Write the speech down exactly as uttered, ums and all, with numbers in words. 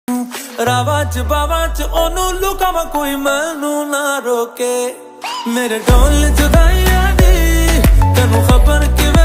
रावा च बावा च ओनू लुकावा कोई मैनू ना रोके मेरे ढोल जुदाइयां दी तेनू खबर कि